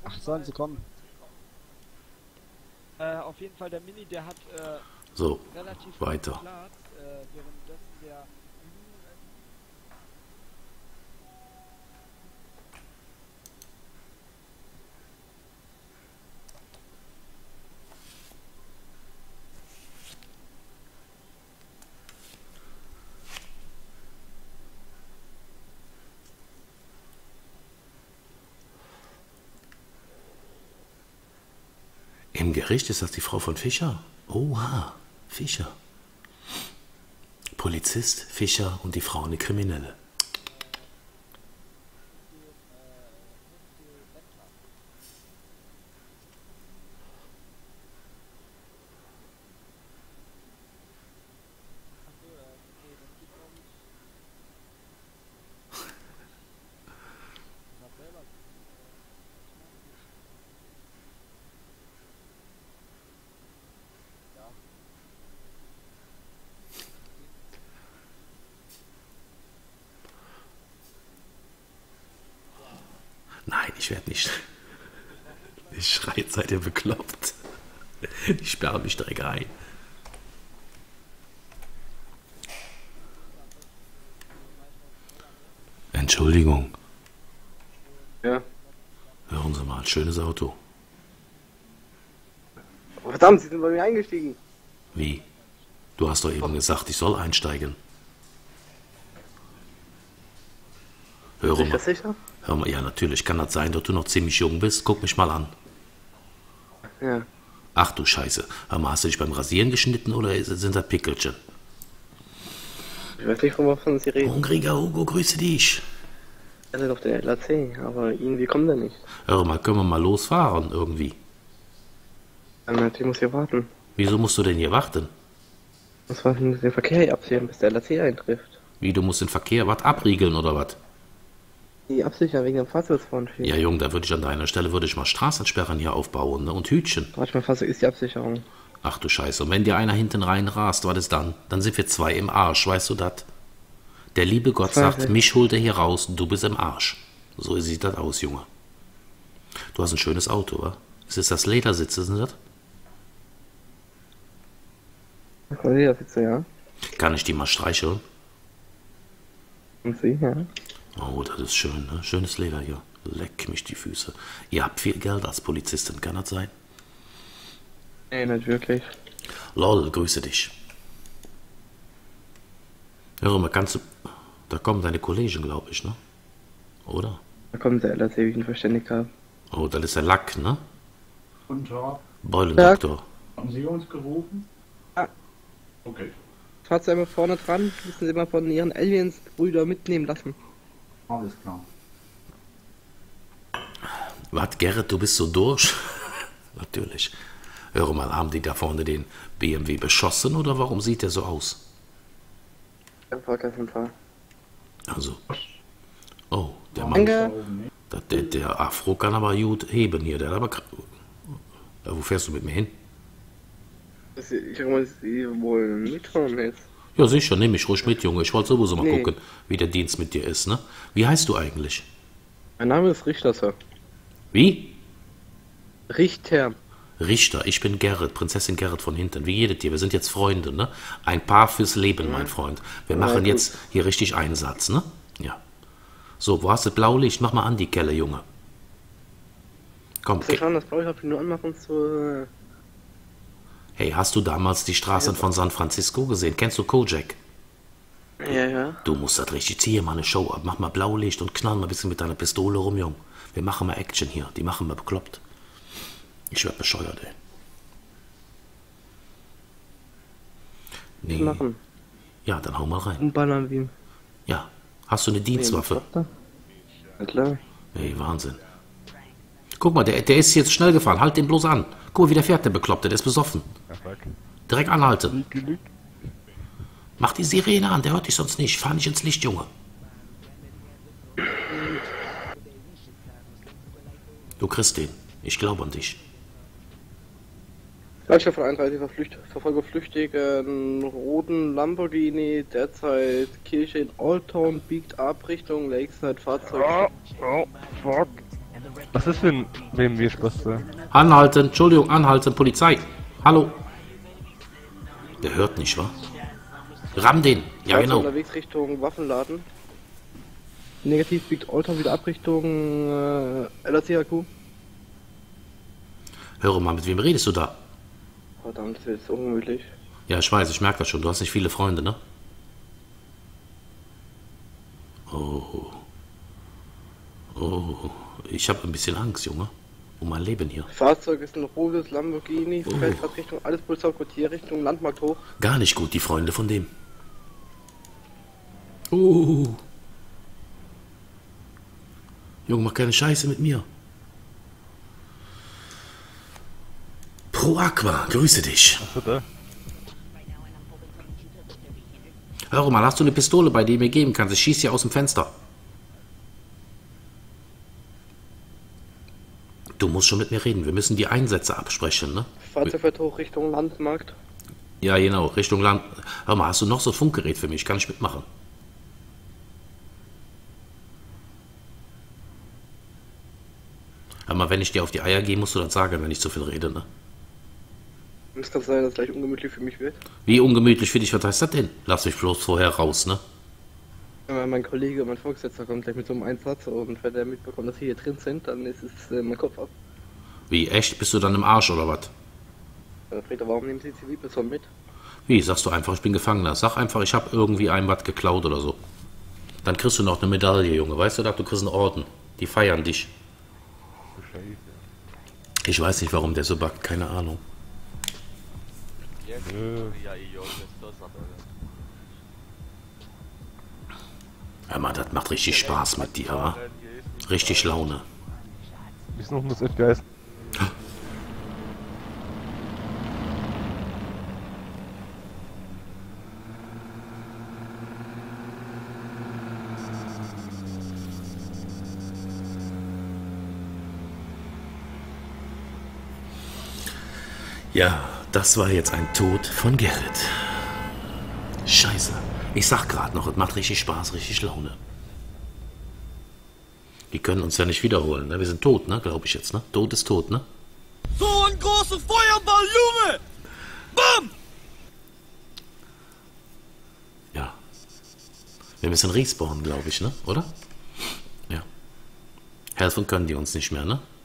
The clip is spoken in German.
Ach, sollen sie kommen? Auf jeden Fall der Mini, der hat So, relativ weiter. viel Platz, währenddessen der Im Gericht ist das die Frau von Fischer? Oha, Fischer. Polizist, Fischer und die Frau eine Kriminelle. Nein, ich werde nicht. Ich schreie, seid ihr bekloppt? Ich sperre mich direkt ein. Entschuldigung. Ja. Hören Sie mal, schönes Auto. Oh, verdammt, Sie sind bei mir eingestiegen. Wie? Du hast doch eben gesagt, ich soll einsteigen. Höre Ist mal. das sicher? Hör mal, ja natürlich kann das sein, dass du noch ziemlich jung bist. Guck mich mal an. Ja. Ach du Scheiße. Hör mal, hast du dich beim Rasieren geschnitten oder sind das Pickelchen? Ich weiß nicht, wovon Sie reden. Hungriger Hugo, grüße dich. Er ist auf der LAC, aber irgendwie kommt er nicht. Hör mal, können wir mal losfahren irgendwie? Ich muss hier warten. Wieso musst du denn hier warten? Was war denn den Verkehr hier absichern, bis der LAC eintrifft? Wie, du musst den Verkehr was abriegeln oder was? Die absichern wegen dem Fahrzeugfahren. Ja, Junge, da würde ich an deiner Stelle mal Straßensperren hier aufbauen, ne? Und Hütchen. Manchmal Fahrzeug ist die Absicherung. Ach du Scheiße, und wenn dir einer hinten rein rast, was ist dann? Dann sind wir zwei im Arsch, weißt du das? Der liebe Gott sagt, mich holt er hier raus, du bist im Arsch. So sieht das aus, Junge. Du hast ein schönes Auto, wa? Ist das Ledersitze, sind das? Ledersitze, ja. Kann ich die mal streicheln? Und Sie, ja. Oh, das ist schön, ne? Schönes Leder hier. Leck mich die Füße. Ihr habt viel Geld als Polizistin, kann das sein? Nee, nicht wirklich. Lol, grüße dich. Hör mal, kannst du... Da kommen deine Kollegen, glaube ich, ne? Oder? Da kommt der LAC, wie ich ihn verständigt habe. Oh, das ist der Lack, ne? Guten Tag. Beulendoktor. Haben Sie uns gerufen? Ja. Okay. Fahrt Sie einmal vorne dran, müssen Sie mal von Ihren Aliens-Brüder mitnehmen lassen. Alles klar. Was, Gerrit, du bist so durch? Natürlich. Hör mal, haben die da vorne den BMW beschossen oder warum sieht der so aus? Der Verkehrsunfall. Also. Oh, der Mann. Danke. Der Afro kann aber gut heben hier. Der hat aber. Ja, wo fährst du mit mir hin? Ich habe mal, Sie wollen mitfahren jetzt. Ja, sicher, nehme ich ruhig mit, Junge. Ich wollte sowieso mal Nee. gucken, wie der Dienst mit dir ist, ne? Wie heißt du eigentlich? Mein Name ist Richter, Sir. Wie? Richter. Richter, ich bin Gerrit, Prinzessin Gerrit von hinten. Wie jedes Tier, wir sind jetzt Freunde, ne? Ein Paar fürs Leben, mein Freund. Wir machen gut. jetzt hier richtig Einsatz, ne? Ja. So, wo hast du Blaulicht? Mach mal an die Kelle, Junge. Komm, Sie schauen, das blaue ich nur anmachen zu... hey, hast du damals die Straßen von San Francisco gesehen? Kennst du Kojak? Ja, ja. Du musst das richtig, zieh hier mal eine Show ab. Mach mal Blaulicht und knall mal ein bisschen mit deiner Pistole rum, Junge. Wir machen mal Action hier, die machen wir bekloppt. Ich werd bescheuert, ey. Nee. Machen. Ja, dann hau mal rein. Umballern wie... Ja. Hast du eine Dienstwaffe? Ja, klar. Ey, Wahnsinn. Guck mal, der ist jetzt schnell gefahren. Halt den bloß an. Guck mal, wie der fährt, der Bekloppte. Der ist besoffen. Direkt anhalten. Mach die Sirene an, der hört dich sonst nicht. Fahr nicht ins Licht, Junge. Du kriegst den. Ich glaube an dich. Gleicher von 31 verfolge flüchtigen roten Lamborghini, derzeit Kirche in Old Town, biegt ab Richtung Lakeside Fahrzeug. Oh, fuck. Was ist für ein BMW-Spatze? Anhalten, Entschuldigung, anhalten, Polizei. Hallo. Der hört nicht, wa? Ramm den. Ja, Fahrt genau. unterwegs Richtung Waffenladen. Negativ biegt Olton wieder ab Richtung LACHQ. Höre mal, mit wem redest du da? Verdammt, das ist jetzt ungemütlich. Ja, ich weiß, ich merke das schon. Du hast nicht viele Freunde, ne? Oh. Oh. Ich habe ein bisschen Angst, Junge. Um mein Leben hier. Fahrzeug ist ein rotes Lamborghini, fährt gerade Richtung alles Polizeiquartier, Richtung Landmarkt hoch. Gar nicht gut, die Freunde von dem. Oh. Junge, mach keine Scheiße mit mir. Pro Aqua, grüße dich. Was wird da? Hör mal, hast du eine Pistole, bei der du mir geben kannst? Ich schieße hier aus dem Fenster. Du musst schon mit mir reden. Wir müssen die Einsätze absprechen, ne? Fahrzeug fährt hoch Richtung Landmarkt. Ja, genau, Richtung Land. Hör mal, hast du noch so ein Funkgerät für mich? Kann ich mitmachen? Hör mal, wenn ich dir auf die Eier gehe, musst du das sagen, wenn ich zu viel rede, ne? Es kann sein, dass es gleich ungemütlich für mich wird. Wie ungemütlich für dich, was heißt das denn? Lass mich bloß vorher raus, ne? Mein Kollege, mein Vorgesetzter kommt gleich mit so einem Einsatz und wenn der mitbekommt, dass wir hier drin sind, dann ist es mein Kopf ab. Wie, echt? Bist du dann im Arsch, oder was? Freda, warum nehmen Sie Zivilperson mit? Wie, sagst du einfach, ich bin Gefangener. Sag einfach, ich habe irgendwie ein was geklaut oder so. Dann kriegst du noch eine Medaille, Junge. Weißt du das? Du kriegst einen Orden. Die feiern dich. Ich weiß nicht, warum der so backt. Keine Ahnung. Hör mal, das macht richtig Spaß mit dir, wa? Richtig Laune. Wie ist noch das FPS? Ja, das war jetzt ein Tod von Gerrit. Scheiße. Ich sag gerade noch, es macht richtig Spaß, richtig Laune. Die können uns ja nicht wiederholen, ne? Wir sind tot, ne? Glaube ich jetzt, ne? Tod ist tot, ne? So ein großer Feuerball, Junge! Bam! Ja. Wir müssen respawnen, glaube ich, ne? Oder? Ja. Helfen können die uns nicht mehr, ne?